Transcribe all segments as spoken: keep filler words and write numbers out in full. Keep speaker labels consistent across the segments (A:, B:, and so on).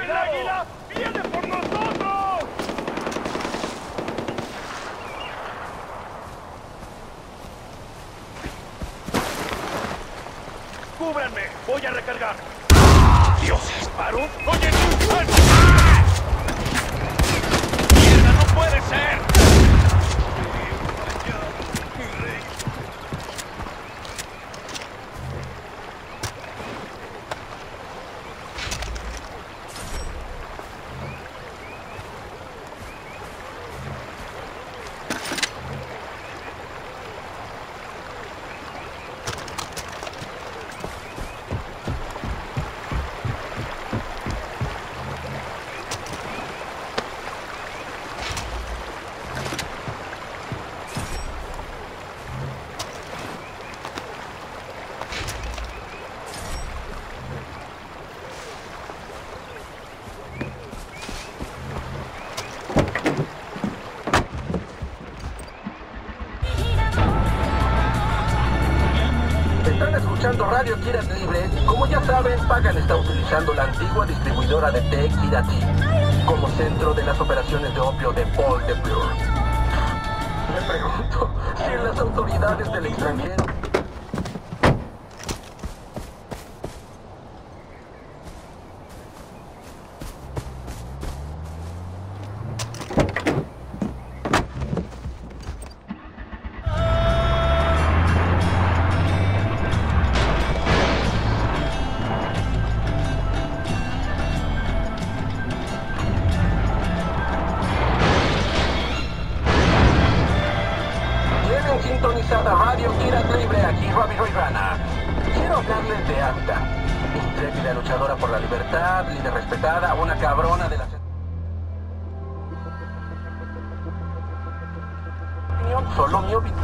A: ¡El águila viene por nosotros! ¡Cúbranme! ¡Voy a recargar! ¡Dios! ¿Disparo? ¡Oye, tú! ¡Ah! ¡Mierda, no puede ser!
B: Radio Kirat Libre. Como ya saben, Pagan está utilizando la antigua distribuidora de té Kirati como centro de las operaciones de opio de Paul de Blur. Me pregunto si en las autoridades del extranjero... Sintonizada Radio Kirat Libre, aquí Robbie Royrana. Quiero hablarles de Amita, intrépida luchadora por la libertad, líder respetada, una cabrona de la... Solo mi opinión.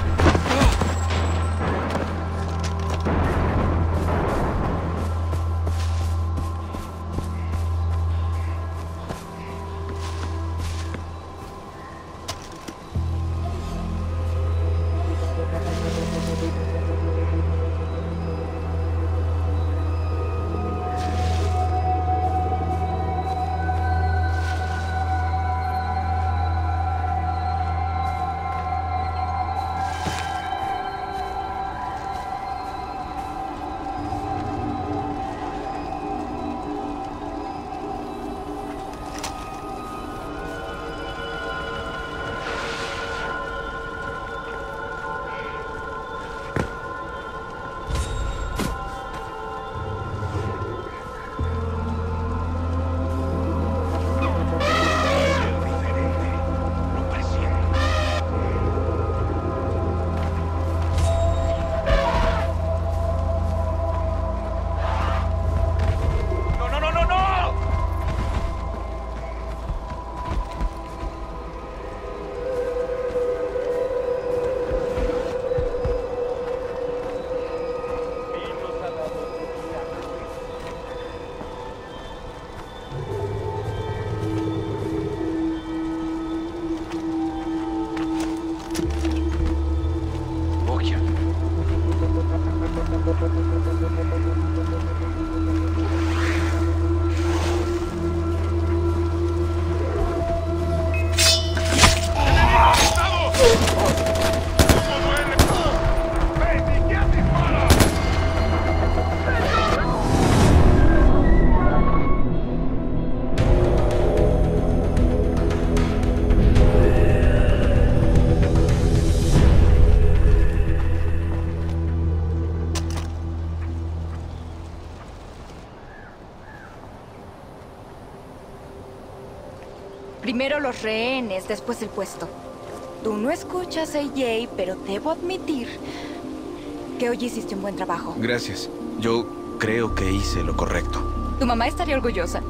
C: Primero los rehenes, después el puesto. Tú no escuchas a A J, pero debo admitir que hoy hiciste un buen trabajo.
D: Gracias. Yo creo que hice lo correcto.
C: Tu mamá estaría orgullosa.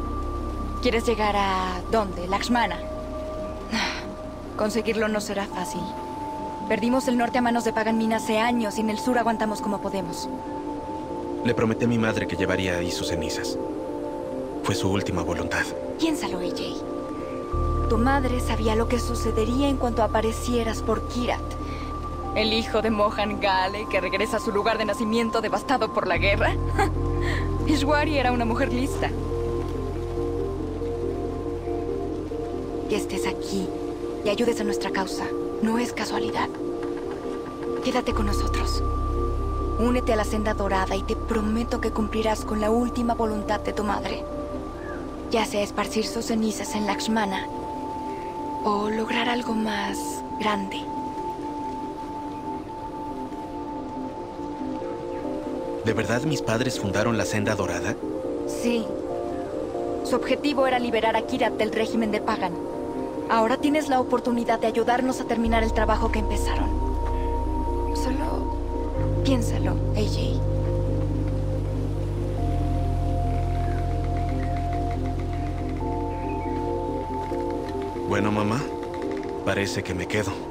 C: ¿Quieres llegar a... dónde? Lakshmana. Conseguirlo no será fácil. Perdimos el norte a manos de Pagan Min hace años y en el sur aguantamos como podemos.
D: Le prometí a mi madre que llevaría ahí sus cenizas. Fue su última voluntad.
C: Piénsalo, A J. Tu madre sabía lo que sucedería en cuanto aparecieras por Kirat. El hijo de Mohan Gale, que regresa a su lugar de nacimiento devastado por la guerra. Ishwari era una mujer lista. Que estés aquí y ayudes a nuestra causa no es casualidad. Quédate con nosotros. Únete a la Senda Dorada y te prometo que cumplirás con la última voluntad de tu madre. Ya sea esparcir sus cenizas en Lakshmana o lograr algo más grande.
D: ¿De verdad mis padres fundaron la Senda Dorada?
C: Sí. Su objetivo era liberar a Kyrat del régimen de Pagan. Ahora tienes la oportunidad de ayudarnos a terminar el trabajo que empezaron. Solo piénsalo, A J.
D: Bueno, mamá, parece que me quedo.